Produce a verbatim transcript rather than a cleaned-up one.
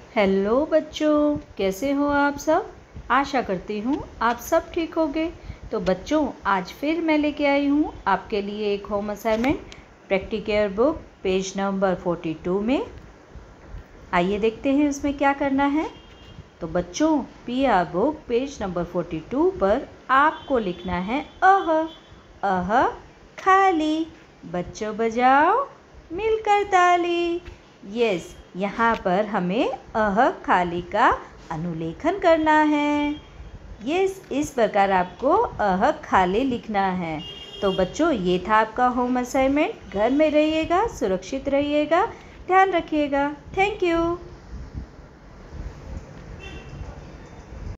Hello बच्चों, कैसे हो आप सब। आशा करती हूँ आप सब ठीक होंगे। तो बच्चों, आज फिर मैं लेके आई हूँ आपके लिए एक home assignment Practicare book page number forty two में। आइए देखते हैं उसमें क्या करना है। तो बच्चों, P R book page number forty two पर आपको लिखना है अह। अह खाली। बच्चों बजाओ मिलकर ताली। यस, यहाँ पर हमें अह खाली का अनुलेखन करना है। यस, इस प्रकार आपको अह खाली लिखना है। तो बच्चों, ये था आपका होम असाइनमेंट। घर में रहिएगा, सुरक्षित रहिएगा, ध्यान रखिएगा। Thank you.